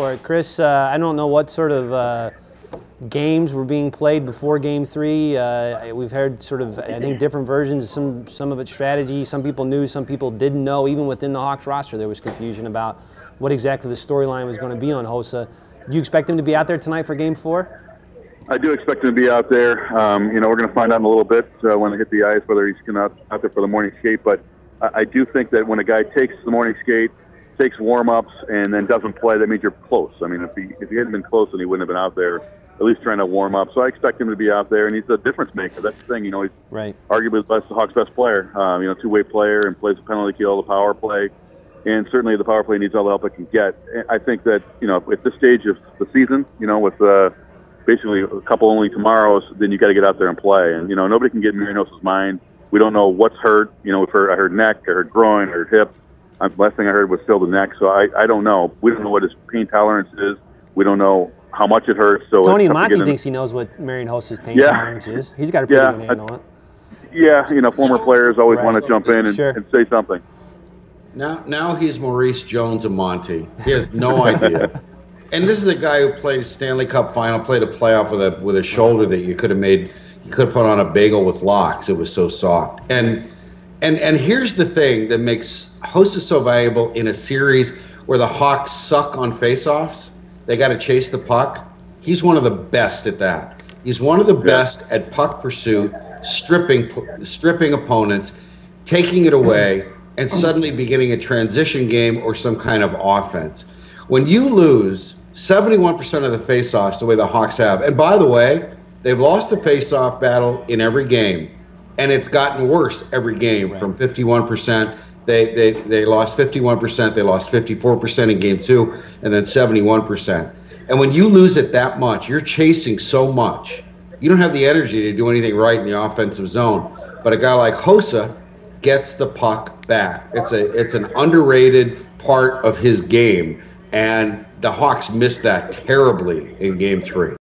for it. Chris, I don't know what sort of games were being played before Game 3. We've heard sort of, I think, different versions. Some of it's strategy. Some people knew, some people didn't know. Even within the Hawks roster, there was confusion about what exactly the storyline was going to be on Hossa. Do you expect him to be out there tonight for Game 4? I do expect him to be out there. You know, we're going to find out in a little bit when they hit the ice whether he's going to out there for the morning skate. But I do think that when a guy takes the morning skate, takes warm-ups, and then doesn't play, that means you're close. I mean, if he hadn't been close, then he wouldn't have been out there, at least trying to warm up. So I expect him to be out there, and he's a difference maker. That's the thing. You know, he's arguably the Hawks' best player. You know, two-way player, and plays the penalty kill, the power play. And certainly the power play needs all the help it can get. I think that, you know, at this stage of the season, you know, with basically a couple only tomorrows, then you got to get out there and play. And, you know, nobody can get in Marinos's mind. We don't know what's hurt. You know, I heard neck, I heard groin, I heard hip. The last thing I heard was still the neck. So I don't know. We don't know what his pain tolerance is. We don't know how much it hurts. So Tony Monty thinks he knows what Marion Hossa's pain tolerance is. He's got a pretty good handle on it. Yeah, you know, former players always want to jump in and say something. Now he's Maurice Jones-Amante. He has no idea. And this is a guy who played a Stanley Cup final, played a playoff with a shoulder that you could have put on a bagel with locks. It was so soft. And here's the thing that makes Hossa so valuable in a series where the Hawks suck on faceoffs. They got to chase the puck. He's one of the best at that. He's one of the best at puck pursuit, stripping opponents, taking it away, and suddenly beginning a transition game or some kind of offense. When you lose 71% of the faceoffs the way the Hawks have, and by the way, they've lost the faceoff battle in every game, and it's gotten worse every game. From 51%, they lost 51%, they lost 54% in Game 2, and then 71%. And when you lose it that much, you're chasing so much, you don't have the energy to do anything right in the offensive zone. But a guy like Hossa gets the puck back. It's an underrated part of his game, and the Hawks missed that terribly in Game 3.